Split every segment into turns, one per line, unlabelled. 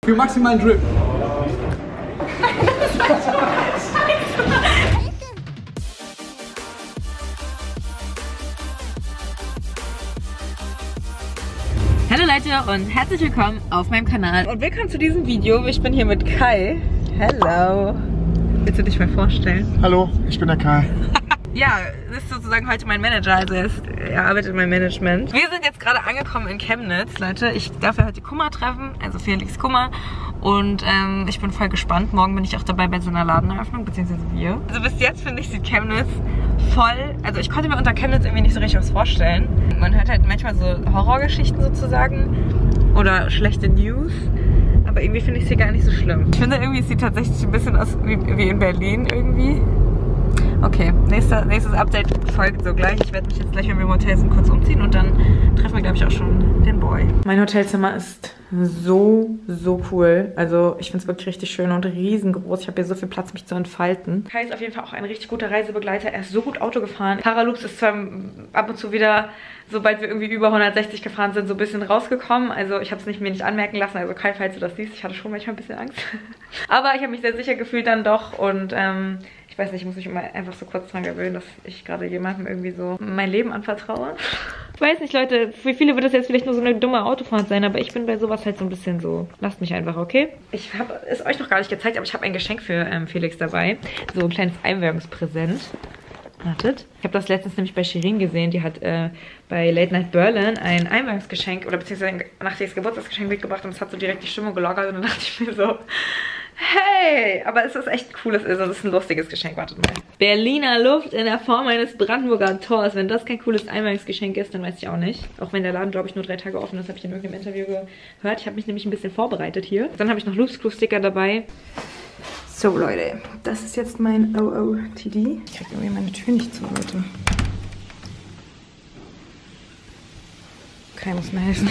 Für maximalen Drip.
Hallo Leute und herzlich willkommen auf meinem Kanal und willkommen zu diesem Video. Ich bin hier mit Kai. Hello. Willst du dich mal vorstellen?
Hallo, ich bin der Kai.
Ja, das ist sozusagen heute mein Manager, also er arbeitet in meinem Management. Wir sind jetzt gerade angekommen in Chemnitz, Leute. Ich darf ja heute Kummer treffen, also Felix Kummer. Und ich bin voll gespannt. Morgen bin ich auch dabei bei so einer Ladeneröffnung, beziehungsweise wir. Also bis jetzt, finde ich, sieht Chemnitz voll... Also ich konnte mir unter Chemnitz irgendwie nicht so richtig was vorstellen. Man hört halt manchmal so Horrorgeschichten sozusagen oder schlechte News. Aber irgendwie finde ich es hier gar nicht so schlimm. Ich finde irgendwie, es sieht tatsächlich ein bisschen aus wie in Berlin irgendwie. Okay, nächstes Update folgt so gleich. Ich werde mich jetzt gleich, wenn wir im Hotel sind, kurz umziehen und dann treffen wir, glaube ich, auch schon den Boy. Mein Hotelzimmer ist so cool. Also ich finde es wirklich richtig schön und riesengroß. Ich habe hier so viel Platz, mich zu entfalten. Kai ist auf jeden Fall auch ein richtig guter Reisebegleiter. Er ist so gut Auto gefahren. Paralux ist zwar ab und zu wieder, sobald wir irgendwie über 160 gefahren sind, so ein bisschen rausgekommen. Also ich habe es mir nicht anmerken lassen. Also Kai, falls du das siehst, ich hatte schon manchmal ein bisschen Angst. Aber ich habe mich sehr sicher gefühlt dann doch und ich weiß nicht, ich muss mich immer einfach so kurz dran gewöhnen, dass ich gerade jemandem irgendwie so mein Leben anvertraue. Ich weiß nicht, Leute, für viele wird das jetzt vielleicht nur so eine dumme Autofahrt sein, aber ich bin bei sowas halt so ein bisschen so, lasst mich einfach, okay? Ich habe es euch noch gar nicht gezeigt, aber ich habe ein Geschenk für Felix dabei. So ein kleines Einweihungspräsent. Wartet. Ich habe das letztens nämlich bei Shirin gesehen, die hat bei Late Night Berlin ein Einweihungsgeschenk oder beziehungsweise ein nachträgliches Geburtstagsgeschenk mitgebracht und es hat so direkt die Stimmung gelockert und dann dachte ich mir so, hey, aber es ist echt ein cooles, also es ist ein lustiges Geschenk, wartet mal. Berliner Luft in der Form eines Brandenburger Tors. Wenn das kein cooles Einweihungsgeschenk ist, dann weiß ich auch nicht. Auch wenn der Laden, glaube ich, nur 3 Tage offen ist, habe ich in irgendeinem Interview gehört. Ich habe mich nämlich ein bisschen vorbereitet hier. Dann habe ich noch Loops Clue Sticker dabei. So, Leute, das ist jetzt mein OOTD. Ich kriege irgendwie meine Tür nicht zu, Leute. Okay, muss mir helfen.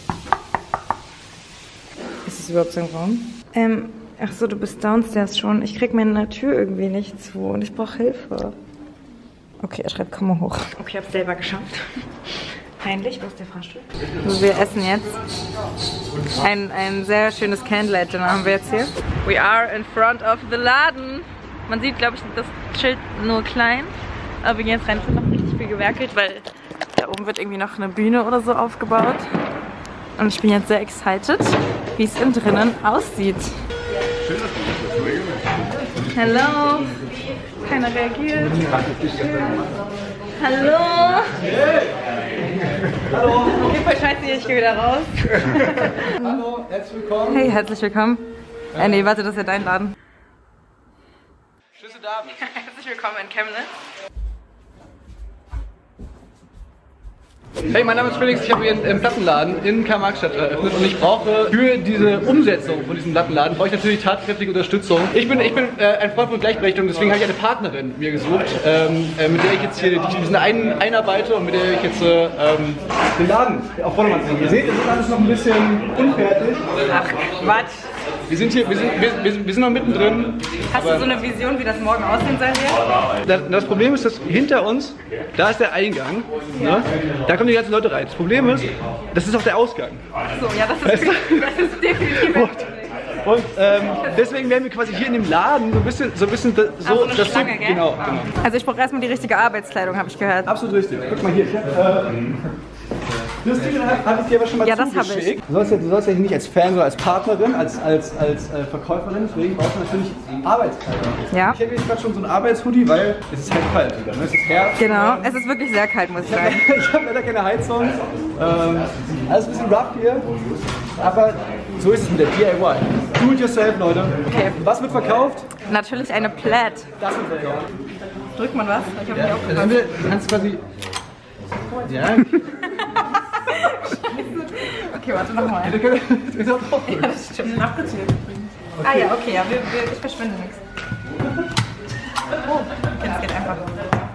Ist das überhaupt so ein Raum? Ach so, du bist downstairs schon. Ich krieg meine Tür irgendwie nicht zu und ich brauche Hilfe. Okay, er schreibt, komm mal hoch. Okay, ich hab's selber geschafft. Peinlich, wo ist der Fahrstuhl? So, wir essen jetzt ein sehr schönes Candlelight Dinner haben wir jetzt hier. We are in front of the Laden. Man sieht, glaube ich, das Schild nur klein. Aber wir gehen jetzt rein, es wird noch richtig viel gewerkelt, weil da oben wird irgendwie noch eine Bühne oder so aufgebaut. Und ich bin jetzt sehr excited, wie es innen drinnen aussieht. Schön, dass du das Hallo. Keiner reagiert. Hallo. Hallo. Okay, voll scheiße hier, ich gehe wieder raus.
Hallo, herzlich willkommen.
Hey, herzlich willkommen. Nee, warte, das ist ja dein Laden.
Tschüss, David.
Herzlich willkommen in Chemnitz.
Hey, mein Name ist Felix, ich habe hier einen Plattenladen in Karl-Marx-Stadt eröffnet und ich brauche für diese Umsetzung von diesem Plattenladen, brauche ich natürlich tatkräftige Unterstützung. Ich bin ein Freund von Gleichberechtigung, deswegen habe ich eine Partnerin mir gesucht, mit der ich jetzt hier diesen einarbeite und mit der ich jetzt den Laden auf Vordermann bringe. Ihr seht, das ist alles noch ein bisschen unfertig.
Ach, Quatsch.
Wir sind noch mittendrin.
Hast du so eine Vision, wie das morgen aussehen soll hier?
Das Problem ist, dass hinter uns, da ist der Eingang, ne? Da kommen die ganzen Leute rein. Das Problem ist, das ist auch der Ausgang.
So, ja, das ist definitiv.
Und deswegen werden wir quasi hier in dem Laden so ein bisschen so
das Schlange, gell?
Genau.
Also ich brauche erstmal die richtige Arbeitskleidung, habe ich gehört.
Absolut richtig. Guck mal hier. Das habe ich dir aber schon mal zugeschickt. Du sollst ja hier nicht als Fan, sondern als Partnerin, als Verkäuferin, deswegen brauchst du natürlich Arbeitskleidung.
Ja.
Ich habe jetzt gerade schon so ein Arbeitshoodie, weil es ist halt kalt wieder. Es ist Herbst.
Genau, es ist wirklich sehr kalt, muss ich sagen.
Ich habe leider keine Heizung. Alles ein bisschen rough hier. Aber so ist es mit der DIY. Do it yourself, Leute.
Okay.
Was wird verkauft?
Natürlich eine Plaid.
Das wird verkauft.
Drückt man was? Ich habe nicht aufgepasst.
Also du kannst quasi... Ja.
Okay, warte nochmal. Ja, das stimmt. Abgezählt. Ah ja, okay, ja, ich verschwinde nichts. Oh, okay, das geht einfach.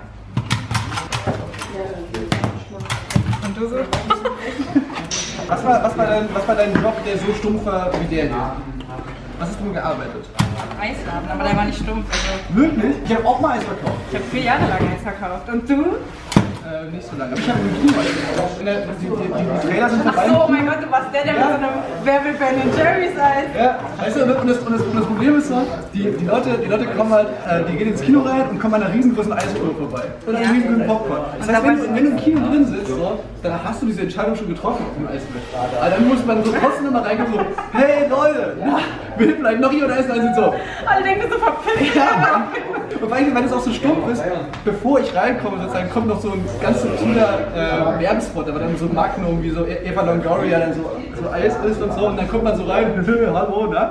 Und du so?
Was war dein Job, der so stumpf war wie der hier? Was hast du gearbeitet?
Eisladen, aber der war nicht stumpf. Also
wirklich? Ich habe auch mal Eis verkauft.
ich habe 4 Jahre lang Eis verkauft. Und du?
nicht so lange. Aber ich habe im Kino die Trailer sind vorbei.
Ach so, oh mein Gott, du warst der mit so einem Wer will Ben Jerry's Eis.
Ja, weißt du, und das Problem ist so, die Leute kommen halt, die gehen ins Kino rein und kommen an einer riesengroßen Eiskuhle vorbei. Und an einem riesengroßen Popcorn. Das heißt, wenn du im Kino drin sitzt, so, dann hast du diese Entscheidung schon getroffen auf dem Eisbett. Aber dann muss man so trotzdem nochmal reinkommen, so, hey Leute, will vielleicht noch jemand Eis essen? So.
Alle denken so verpisst.
Ja, und weil es auch so stumpf ist, bevor ich reinkomme, sozusagen, kommt noch so ein ganz subtiler Werbespot, aber dann so Magnum, wie so Eva Longoria dann so Eis isst und so, und dann kommt man so rein, hallo, ne?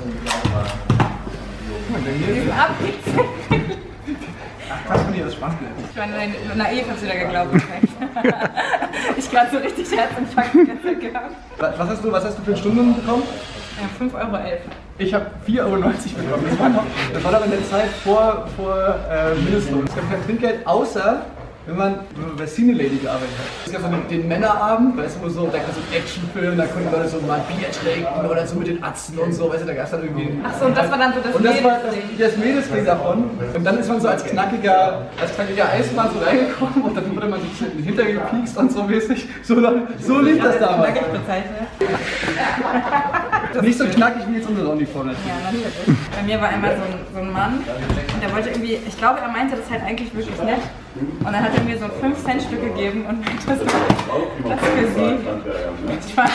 Ach, was von dir, das spannend.
Ich meine, naiv hast du da geglaubt. Ich gerade so richtig Herzinfarkt gehabt.
Was hast du für Stunden bekommen?
Ja, 5,11 €.
Ich habe 4,90 € bekommen. Das war aber in der Zeit vor Mindestlohn. Es gab kein Trinkgeld, außer wenn man bei Cine Lady gearbeitet hat. Es gab so den Männerabend, weißt du, so, da gab es so einen Actionfilm, da konnten Leute so mal Bier trinken oder so mit den Atzen und so, weißt du, da gab es dann irgendwie...
Ach so, und das war dann so das
und das war das Mädelsding davon. Und dann ist man so als knackiger Eisenbahn so reingekommen und dann wurde man so ein bisschen hintergepiekst und so mäßig. So lief das damals.
Knackig bezeichnet.
Nicht so knackig wie jetzt unsere Uniform.
Ja, natürlich. Bei mir war einmal so ein Mann, und der wollte irgendwie, ich glaube, er meinte das halt eigentlich wirklich nett. Und dann hat er mir so ein 5-Cent-Stück gegeben und meinte so, das für Sie. Ich war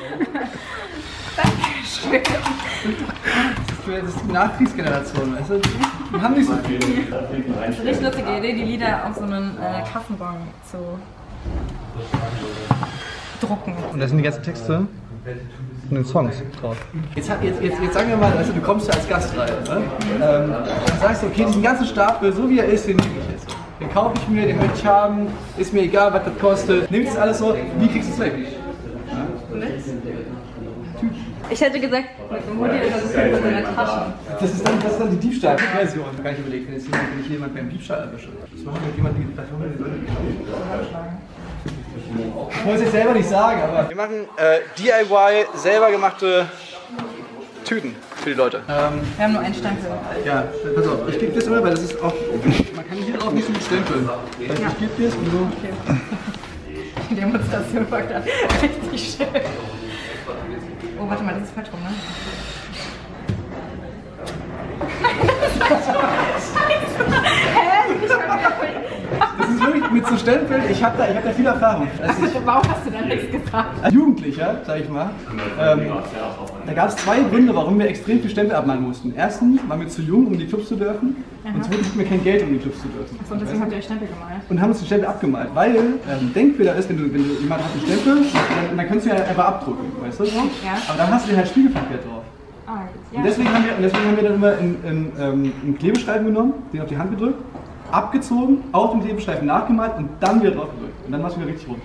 Dankeschön.
Das ist die Nachkriegsgeneration, weißt du? Die haben nicht so viel.
Das ist eine richtig lustige Idee, die Lieder auf so einen Kassenbon zu drucken.
Und da sind die ganzen Texte von den Songs drauf. Jetzt sagen wir mal, weißt du, du kommst ja als Gast rein. Ne? Dann sagst du, okay, diesen ganzen Stapel, so wie er ist, den nehme ich jetzt. Den kaufe ich mir, den möchte ich haben, ist mir egal, was das kostet. Nimm das alles so, wie kriegst du es weg? Ja?
Ich hätte gesagt, mit dem Hoodie oder so von seiner Tasche.
Das ist dann die Diebstahlversion. Ich habe gar nicht überlegt, wenn ich jemand beim Diebstahl erwische. Das machen wir jemand, dafür haben wir die Leute geklaut. Ich wollte es selber nicht sagen, aber wir machen DIY selber gemachte Tüten für die Leute.
Wir haben nur einen Stempel.
Ja, pass auf, ich gebe das immer, weil das ist auch, man kann hier drauf nicht so stempeln. Ich gebe dir das und so.
Okay. Die Demonstration war gerade richtig schön. Oh, warte mal, das ist falsch rum, ne?
Das ist wirklich mit so Stempeln, ich hab da viel Erfahrung.
Warum hast du da nichts gesagt?
Als Jugendlicher, sag ich mal, da gab es zwei Gründe, warum wir extrem viel Stempel abmalen mussten. Erstens waren wir zu jung, um in die Clubs zu dürfen. Und zweitens hatten wir kein Geld, um in die Clubs zu dürfen.
Achso, und deswegen habt ihr euch Stempel gemalt?
Und haben uns den Stempel abgemalt, weil Denkfehler ist, wenn jemand hat einen Stempel, dann kannst du ja einfach abdrucken, weißt du? So?
Ja.
Aber dann hast du den halt spiegelverkehrt drauf.
Ah, ja.
Und deswegen haben wir dann immer einen Klebestreifen genommen, den auf die Hand gedrückt, abgezogen, auf den Klebestreifen nachgemalt und dann wieder drauf gedrückt. Und dann machst du wieder richtig rund.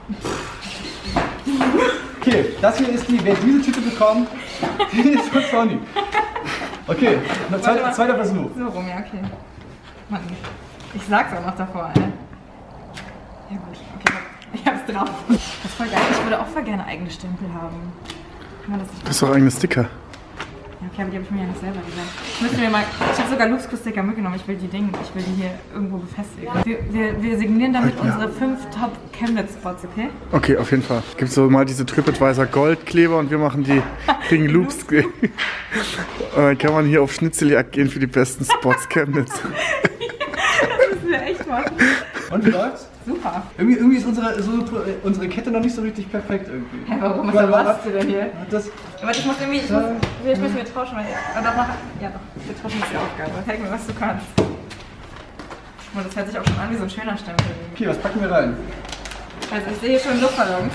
Okay, das hier ist wer diese Tüte bekommt, die ist von Sony. Okay, zweiter Versuch.
So rum, ja, okay. Mann, ich sag's auch noch davor, ey. Ja gut, okay, ich hab's drauf. Das ist voll geil, ich würde auch voll gerne eigene Stempel haben. Kann man das nicht machen?
Das ist doch eigene Sticker.
Ja, okay, aber die habe ich mir ja nicht selber gesagt. Ich habe sogar Loops-Sticker mitgenommen, ich will die hier irgendwo befestigen. Wir signieren damit unsere 5 Top-Chemnitz-Spots, okay?
Okay, auf jeden Fall. Gibt so mal diese TripAdvisor Goldkleber und wir machen kriegen Loops. Und dann kann man hier auf Schnitzeljagd gehen für die besten Spots Chemnitz.
Das müssen wir echt machen.
Und wie läuft's?
Super.
Irgendwie ist unsere Kette noch nicht so richtig perfekt irgendwie.
Hä, warum? Was machst du denn hier?
Aber
ich muss irgendwie, vielleicht müssen wir tauschen, weil wir tauschen jetzt die Aufgabe. Zeig mir, was du kannst. Und das hört sich auch schon an wie so ein schöner Stempel.
Okay, was packen wir rein?
Also ich sehe hier schon Luftballons.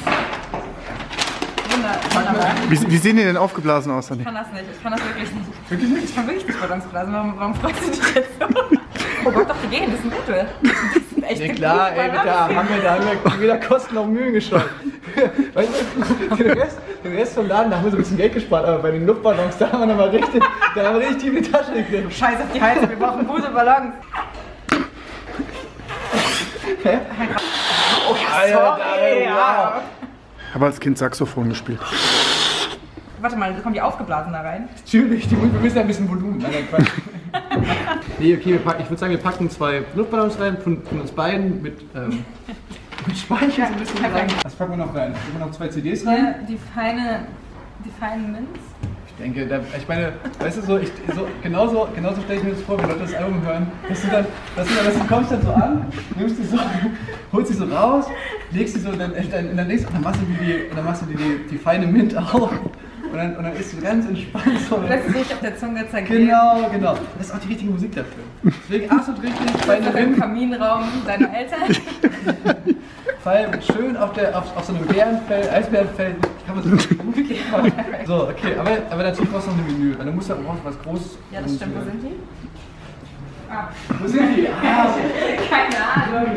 Wunderbar.
Wie sehen die denn aufgeblasen aus?
Ich kann das nicht, ich kann das wirklich nicht.
Wirklich nicht?
Ich kann wirklich nicht Ballons blasen, warum freust du dich jetzt so? Oh Gott, doch, die gehen, das ist ein Gute. Das sind echt
klar, ey, da haben wir wieder Kosten auf Mühen gespart. Weißt du, den Rest vom Laden, da haben wir so ein bisschen Geld gespart, aber bei den Luftballons, da haben wir nochmal richtig tief in die Tasche gegriffen.
Scheiß auf die Heiße, wir brauchen gute Ballons.
Hä?
Oh, sorry, ja.
Ich habe als Kind Saxophon gespielt.
Warte mal, kommen die aufgeblasen da rein?
Natürlich, wir müssen ja ein bisschen Volumen. Nein, Quatsch. Nee, okay, ich würde sagen, wir packen 2 Luftballons rein von uns beiden mit Speichel so ein bisschen rein. Was packen wir noch rein? Packen wir noch 2 CDs rein?
Ja, die feinen Mints.
Ich denke, ich meine, weißt du, genauso stelle ich mir das vor, wenn Leute das Album hören, du kommst dann so an, nimmst die so, holst die so raus, legst die so und dann machst du die feine Mint auf. Und dann ist du ganz entspannt so.
Lässt du dich auf der Zunge zergehen.
Genau. Das ist auch die richtige Musik dafür. Deswegen absolut richtig. Feine
Mint. Im Kaminraum deiner Eltern.
Schön auf so einem Bärenfell, Eisbärenfell, kann man so gut. So, okay, aber dazu brauchst du noch eine Menü. Dann musst du was Großes.
Ja, das stimmt. Wo sind die?
Wo sind die?
Keine Ahnung.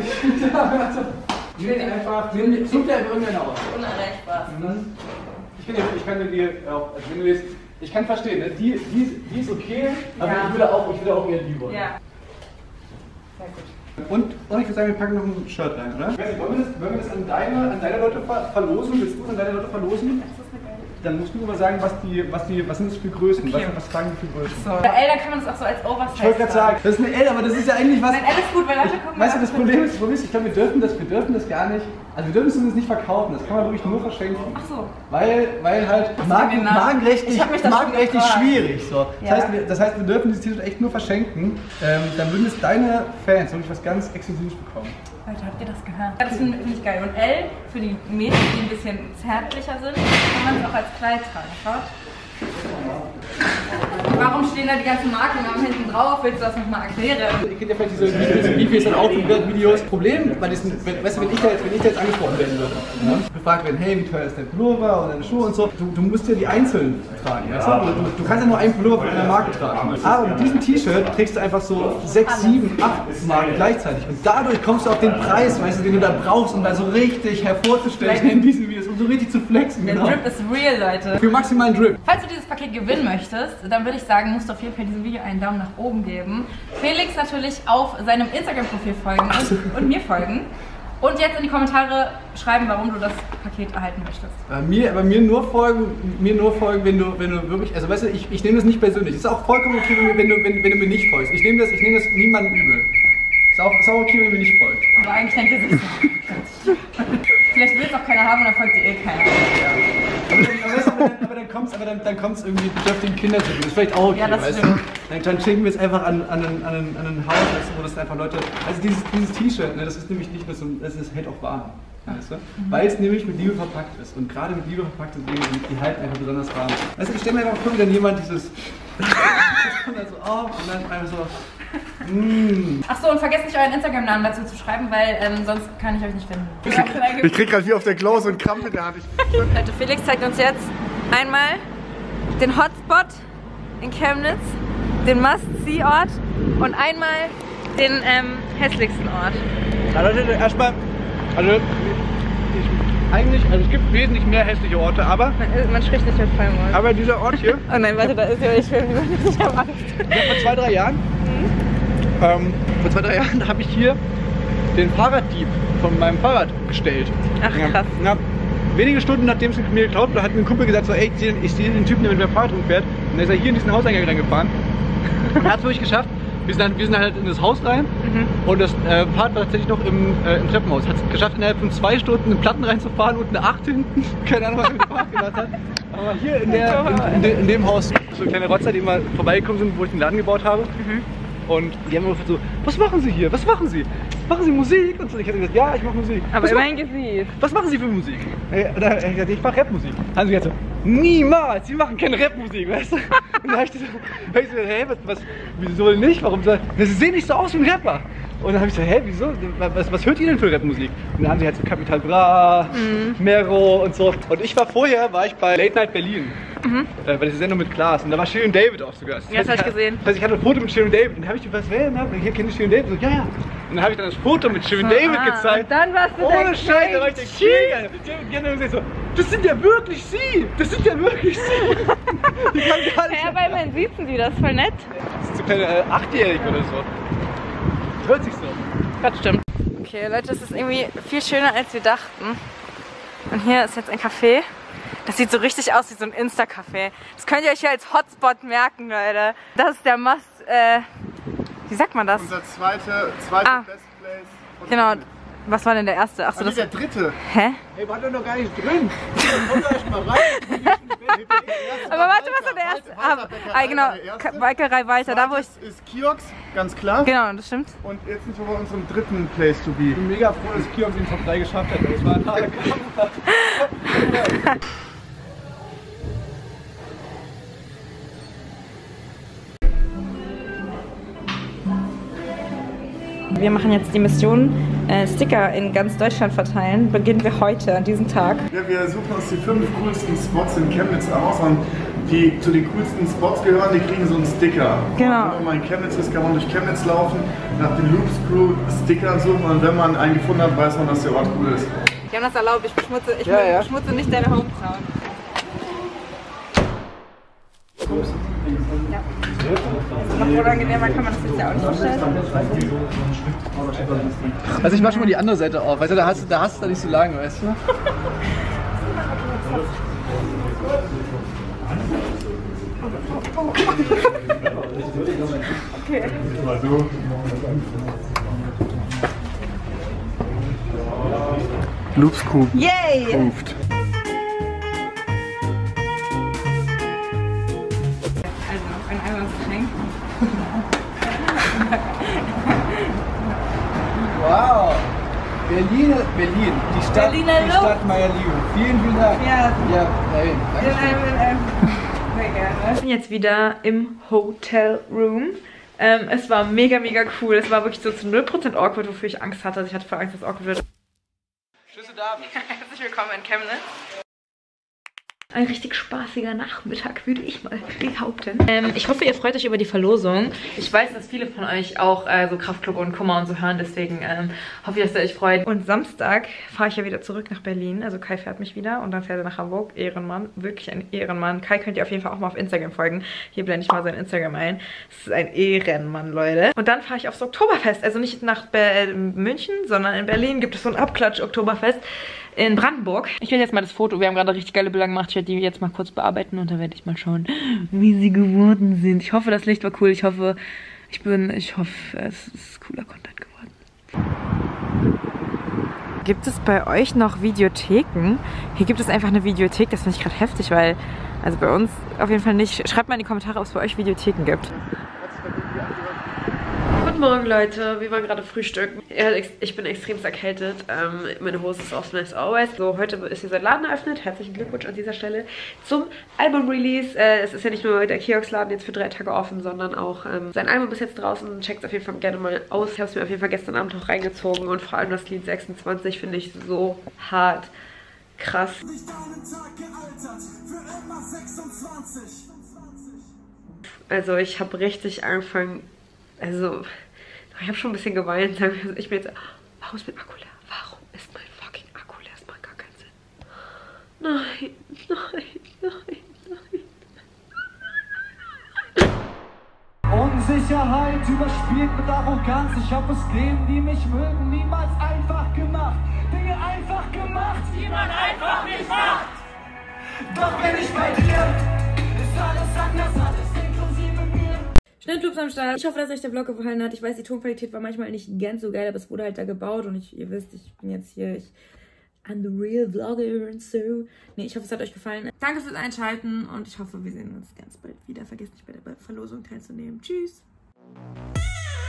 Such dir einfach irgendeine aus.
Unerreichbar.
Ich kann dir auch, also wenn du jetzt, ich kann verstehen, ne? die ist okay, aber ja. ich würde auch eher die wollen. Ja. Sehr gut. Und ich würde sagen, wir packen noch ein Shirt rein, oder? Ich weiß nicht, wollen wir das an deine Leute verlosen? Willst du es an deine Leute verlosen? Dann musst du aber sagen, was sind das für Größen? Okay. Was tragen die für Größen?
So. Bei L, da kann man das auch so als Oversize.
Ich wollte gerade sagen, das ist eine L, aber das ist ja eigentlich was.
Nein, L ist gut, weil Leute gucken.
Weißt du, das Problem ist, ich glaube, wir dürfen das gar nicht. Also wir dürfen es uns nicht verkaufen, das kann man wirklich nur verschenken.
Ach so.
Weil halt magenrechtlich schwierig. So.
Ja.
Das heißt, wir dürfen dieses T-Shirt echt nur verschenken. Dann würden es deine Fans wirklich was ganz Exklusives bekommen.
Leute, habt ihr das gehört? Das finde ich geil. Und L, für die Mädchen, die ein bisschen zärtlicher sind, kann man es auch als Kleid tragen. Schaut. Warum stehen da die ganzen Markennamen hinten drauf? Willst du das nochmal erklären?
Ich kenne ja vielleicht diese Videos dann auch von Videos. Problem, weil weißt du, wenn ich da jetzt angesprochen werden würde, ne? Gefragt werden, hey, wie teuer ist dein Pullover und deine Schuhe und so, du musst ja die einzeln tragen. Weißt du? Du kannst ja nur einen Pullover von einer Marke tragen. Aber mit diesem T-Shirt trägst du einfach so 6, 7, 8 Marken gleichzeitig. Und dadurch kommst du auf den Preis, weißt du, den du da brauchst, um da so richtig hervorzustellen in diesen Videos, um so richtig zu flexen.
Der Drip ist real, Leute.
Für maximalen Drip.
Falls du dieses Paket gewinnen möchtest, dann würde ich sagen, musst du auf jeden Fall diesem Video einen Daumen nach oben geben. Felix natürlich auf seinem Instagram-Profil folgen und mir folgen. Und jetzt in die Kommentare schreiben, warum du das Paket erhalten möchtest.
Aber mir nur folgen, wenn du wirklich, also weißt du, ich nehme das nicht persönlich. Es ist auch vollkommen okay, wenn du mir nicht folgst. Ich nehme das niemandem übel. Ist auch okay, wenn du mir nicht folgst.
Aber eigentlich denkt ihr sich so. Vielleicht will es auch keiner haben und dann folgt dir eh keiner.
Ja. Aber dann kommt es irgendwie bedürftigen Kinder zu. Das ist vielleicht auch okay,
ja, das
weißt du? Dann schicken wir es einfach an ein Haus, weißt du, wo das einfach Leute. Also dieses T-Shirt, ne, das ist nämlich nicht nur so, das hält auch warm. Weißt du? Weil es nämlich mit Liebe verpackt ist. Und gerade mit Liebe verpackte Dinge, die halten einfach besonders warm. Weißt du, ich stelle mir einfach vor, wie dann jemand das kommt dann so auf und dann einfach so.
Achso, und vergesst nicht euren Instagram-Namen dazu zu schreiben, weil sonst kann ich euch nicht finden.
Ich krieg gerade wie auf der Klaus und Krampf in der Hand.
Leute, Felix zeigt uns jetzt einmal den Hotspot in Chemnitz, den Must-See-Ort und einmal den hässlichsten Ort.
Also erstmal, es gibt wesentlich mehr hässliche Orte, aber...
Man spricht nicht mit Vollmond.
Aber dieser Ort hier...
Oh nein, warte, da ist ja, ich habe Angst.
Vor 2-3 Jahren, habe ich hier den Fahrraddieb von meinem Fahrrad gestellt.
Ach krass.
Ja, wenige Stunden nachdem es mir geklaut wurde, hat mir ein Kumpel gesagt, so, ey, ich sehe den Typen, der mit meinem Fahrrad rumfährt. Und dann ist er hier in diesen Hauseingang reingefahren und hat es wirklich geschafft. Wir sind halt in das Haus rein und das Fahrrad war tatsächlich noch im Treppenhaus. Hat es geschafft, innerhalb von 2 Stunden in Platten reinzufahren und eine 8 hinten. Keine Ahnung, was er mit dem Fahrrad gemacht hat. Aber hier in dem Haus, so kleine Rotzer, die mal vorbeigekommen sind, wo ich den Laden gebaut habe. Und die haben immer so, was machen Sie hier? Was machen Sie? Machen Sie Musik? Und so. Ich habe gesagt, ja, ich mache Musik.
Aber immerhin gesehen.
Was machen Sie für Musik? Ich mache Rapmusik. Haben Sie gesagt so, niemals, Sie machen keine Rapmusik, weißt du? Und dann habe ich gesagt, hey, wieso nicht? Warum? Sie sehen nicht so aus wie ein Rapper. Und dann habe ich gesagt, hä, wieso? Was hört ihr denn für Rapmusik? Und dann haben sie halt so Capital Bra, Mero und so. Und vorher war ich bei Late Night Berlin. Bei dieser Sendung mit Klaas. Und da war Shirin David auch zu Gast.
Ja, das habe ich gesehen.
Das heißt, ich hatte ein Foto mit Shirin David. Und dann habe ich gefragt, hier kenne ich Shirin David. So, ja. Und dann habe ich dann das Foto mit Shirin David gezeigt.
Und dann warst du
ohne Scheiß, da war ich der King. Die haben gesagt so, das sind ja wirklich Sie. Das sind ja wirklich Sie. Die kann gar nicht.
Ja, weil man sieht sie, das ist voll nett.
Das ist so kleine 8-Jährige oder so. Hört sich so.
Das stimmt. Okay, Leute, das ist irgendwie viel schöner, als wir dachten. Und hier ist jetzt ein Café. Das sieht so richtig aus wie so ein Insta-Café. Das könnt ihr euch hier als Hotspot merken, Leute. Das ist der Wie sagt man das?
Unser zweiter Best Place.
Genau. Was war denn der erste? Achso, das
der dritte.
Hä?
Hey, war doch noch gar nicht drin. Kommt euch mal rein.
Aber warte, was war der erste? Genau, Bäckerei Walter, da wo ich...
ist Kiox, ganz klar.
Genau, das stimmt.
Und jetzt sind wir bei unserem dritten Place to be.
Ich bin mega froh, dass Kiosk den Top 3 geschafft hat. Das war ein harter Kampf.
Wir machen jetzt die Mission, Sticker in ganz Deutschland verteilen. Beginnen wir heute, an diesem Tag.
Ja, wir suchen uns die 5 coolsten Spots in Chemnitz aus und die zu den coolsten Spots gehören, die kriegen so einen Sticker.
Genau.
Und wenn man in Chemnitz ist, kann man durch Chemnitz laufen, nach den Loops Crew Stickern suchen und wenn man einen gefunden hat, weiß man, dass der Ort cool ist.
Die haben das erlaubt, ich beschmutze nicht deine Hometown. Ja. Noch unangenehmer kann man das jetzt ja auch nicht vorstellen.
Also ich mach schon mal die andere Seite auf, weißt du, da hast du da nicht so lange, weißt du?
Okay.
Loops Crew
Yay!
ruft.
Also, ein Einwandsgeschenk.
Wow! Berlin, die Stadt,
Berliner
die Stadt Meyer-Liu. Vielen, vielen Dank.
Ja.
Ja, hey, danke.
Sehr gerne. Ich bin jetzt wieder im Hotel Room. Es war mega, mega cool. Es war wirklich so zu 0% awkward, wofür ich Angst hatte. Also ich hatte voll Angst, dass es awkward wird.
Tschüsse, David.
Herzlich willkommen in Chemnitz. Ein richtig spaßiger Nachmittag, würde ich mal behaupten. Ich hoffe, ihr freut euch über die Verlosung. Ich weiß, dass viele von euch auch so Kraftklub und Kummer und so hören, deswegen hoffe ich, dass ihr euch freut. Und Samstag fahre ich ja wieder zurück nach Berlin. Also Kai fährt mich wieder und dann fährt er nach Hamburg. Ehrenmann, wirklich ein Ehrenmann. Kai könnt ihr auf jeden Fall auch mal auf Instagram folgen. Hier blende ich mal sein Instagram ein. Das ist ein Ehrenmann, Leute. Und dann fahre ich aufs Oktoberfest. Also nicht nach München, sondern in Berlin gibt es so ein Abklatsch-Oktoberfest. In Brandenburg. Ich will jetzt mal das Foto, wir haben gerade richtig geile Bilder gemacht. Ich werde die jetzt mal kurz bearbeiten und dann werde ich mal schauen, wie sie geworden sind. Ich hoffe, das Licht war cool. Ich hoffe, es ist cooler Content geworden. Gibt es bei euch noch Videotheken? Hier gibt es einfach eine Videothek, das finde ich gerade heftig, weil, also bei uns auf jeden Fall nicht. Schreibt mal in die Kommentare, ob es bei euch Videotheken gibt. Guten Morgen, Leute. Wir waren gerade frühstücken. Ich bin extrem erkältet. Meine Hose ist offen as always. So, heute ist dieser Laden eröffnet. Herzlichen Glückwunsch an dieser Stelle zum Album-Release. Es ist ja nicht nur der Kiosk-Laden jetzt für 3 Tage offen, sondern auch sein Album ist jetzt draußen. Checkt es auf jeden Fall gerne mal aus. Ich habe es mir auf jeden Fall gestern Abend auch reingezogen und vor allem das Lied 26 finde ich so hart krass. Also ich habe richtig angefangen. Also, ich habe schon ein bisschen geweint. Ich bin jetzt. Warum ist mein Akku leer? Warum ist mein fucking Akku leer? Das macht gar keinen Sinn. Nein, nein, nein.
Unsicherheit überspielt mit Arroganz. Ich hab es denen, die mich mögen, niemals einfach gemacht. Dinge einfach gemacht, die man einfach nicht macht. Doch bin ich bei dir, ist alles anders, alles inklusive mir.
Schnittclubs am Start. Ich hoffe, dass euch der Vlog gefallen hat. Ich weiß, die Tonqualität war manchmal nicht ganz so geil, aber es wurde halt da gebaut und ihr wisst, ich bin jetzt hier, I'm the real vlogger and so. Nee, ich hoffe, es hat euch gefallen. Danke fürs Einschalten und ich hoffe, wir sehen uns ganz bald wieder. Vergesst nicht bei der Verlosung teilzunehmen. Tschüss!